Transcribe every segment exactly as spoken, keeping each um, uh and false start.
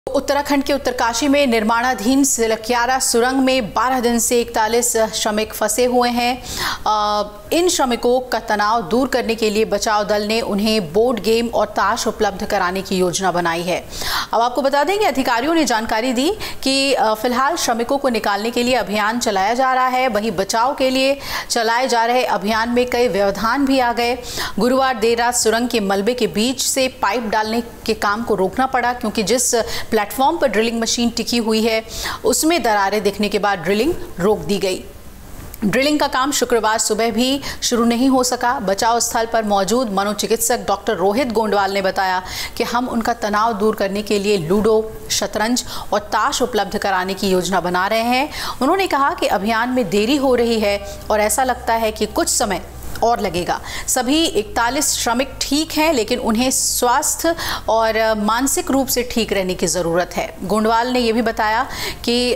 उत्तराखंड के उत्तरकाशी में निर्माणाधीन सिलक्यारा सुरंग में बारह दिन से इकतालीस श्रमिक फंसे हुए हैं। इन श्रमिकों का तनाव दूर करने के लिए बचाव दल ने उन्हें बोर्ड गेम और ताश उपलब्ध कराने की योजना बनाई है। अब आपको बता दें कि अधिकारियों ने जानकारी दी कि फिलहाल श्रमिकों को निकालने के लिए अभियान चलाया जा रहा है। वहीं बचाव के लिए चलाए जा रहे अभियान में कई व्यवधान भी आ गए। गुरुवार देर रात सुरंग के मलबे के बीच से पाइप डालने के काम को रोकना पड़ा, क्योंकि जिस प्लेटफॉर्म पर ड्रिलिंग मशीन टिकी हुई है उसमें दरारें दिखने के बाद ड्रिलिंग रोक दी गई। ड्रिलिंग का काम शुक्रवार सुबह भी शुरू नहीं हो सका। बचाव स्थल पर मौजूद मनोचिकित्सक डॉक्टर रोहित गोंडवाल ने बताया कि हम उनका तनाव दूर करने के लिए लूडो, शतरंज और ताश उपलब्ध कराने की योजना बना रहे हैं। उन्होंने कहा कि अभियान में देरी हो रही है और ऐसा लगता है कि कुछ समय और लगेगा। सभी इकतालीस श्रमिक ठीक हैं, लेकिन उन्हें स्वास्थ्य और मानसिक रूप से ठीक रहने की ज़रूरत है। गोंडवाल ने यह भी बताया कि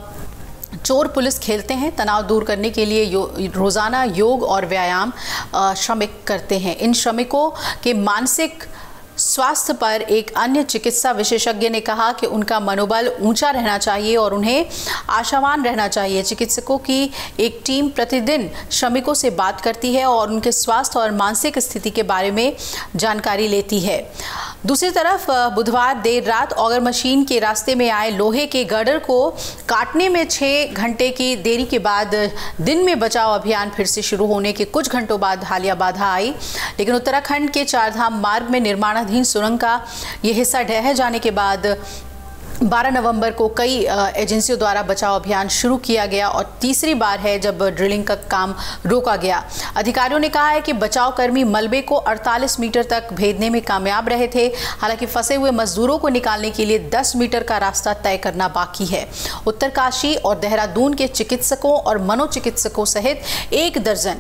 चोर पुलिस खेलते हैं। तनाव दूर करने के लिए यो, रोज़ाना योग और व्यायाम श्रमिक करते हैं। इन श्रमिकों के मानसिक स्वास्थ्य पर एक अन्य चिकित्सा विशेषज्ञ ने कहा कि उनका मनोबल ऊंचा रहना चाहिए और उन्हें आशावान रहना चाहिए। चिकित्सकों की एक टीम प्रतिदिन श्रमिकों से बात करती है और उनके स्वास्थ्य और मानसिक स्थिति के बारे में जानकारी लेती है। दूसरी तरफ बुधवार देर रात ऑगर मशीन के रास्ते में आए लोहे के गर्डर को काटने में छः घंटे की देरी के बाद दिन में बचाव अभियान फिर से शुरू होने के कुछ घंटों बाद हालिया बाधा आई। लेकिन उत्तराखंड के चारधाम मार्ग में निर्माणाधीन सुरंग का यह हिस्सा ढह जाने के बाद बारह नवंबर को कई एजेंसियों द्वारा बचाव अभियान शुरू किया गया और तीसरी बार है जब ड्रिलिंग का काम रोका गया। अधिकारियों ने कहा है कि बचाव कर्मी मलबे को अड़तालीस मीटर तक भेदने में कामयाब रहे थे। हालांकि फंसे हुए मजदूरों को निकालने के लिए दस मीटर का रास्ता तय करना बाकी है। उत्तरकाशी और देहरादून के चिकित्सकों और मनोचिकित्सकों सहित एक दर्जन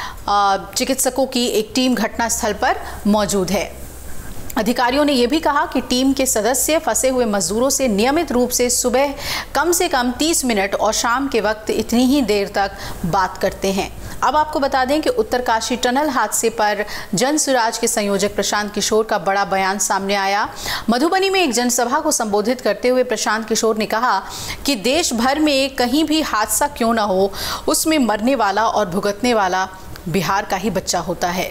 चिकित्सकों की एक टीम घटनास्थल पर मौजूद है। अधिकारियों ने यह भी कहा कि टीम के सदस्य फंसे हुए मजदूरों से नियमित रूप से सुबह कम से कम तीस मिनट और शाम के वक्त इतनी ही देर तक बात करते हैं। अब आपको बता दें कि उत्तरकाशी टनल हादसे पर जन सुराज के संयोजक प्रशांत किशोर का बड़ा बयान सामने आया। मधुबनी में एक जनसभा को संबोधित करते हुए प्रशांत किशोर ने कहा कि देश भर में कहीं भी हादसा क्यों न हो, उसमें मरने वाला और भुगतने वाला बिहार का ही बच्चा होता है।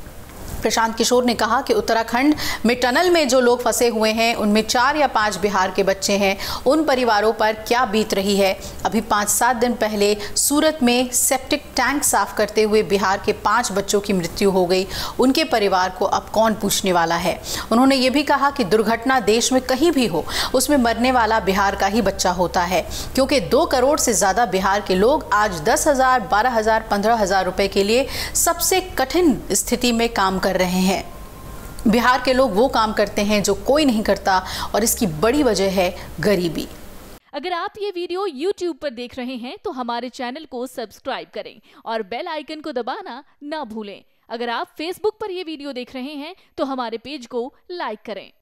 प्रशांत किशोर ने कहा कि उत्तराखंड में टनल में जो लोग फंसे हुए हैं उनमें चार या पांच बिहार के बच्चे हैं। उन परिवारों पर क्या बीत रही है। अभी पाँच सात दिन पहले सूरत में सेप्टिक टैंक साफ करते हुए बिहार के पांच बच्चों की मृत्यु हो गई। उनके परिवार को अब कौन पूछने वाला है। उन्होंने ये भी कहा कि दुर्घटना देश में कहीं भी हो, उसमें मरने वाला बिहार का ही बच्चा होता है, क्योंकि दो करोड़ से ज़्यादा बिहार के लोग आज दस हज़ार बारह हज़ार पंद्रह हज़ार रुपये के लिए सबसे कठिन स्थिति में काम कर रहे हैं। बिहार के लोग वो काम करते हैं जो कोई नहीं करता और इसकी बड़ी वजह है गरीबी। अगर आप ये वीडियो यूट्यूब पर देख रहे हैं तो हमारे चैनल को सब्सक्राइब करें और बेल आइकन को दबाना ना भूलें। अगर आप फेसबुक पर ये वीडियो देख रहे हैं तो हमारे पेज को लाइक करें।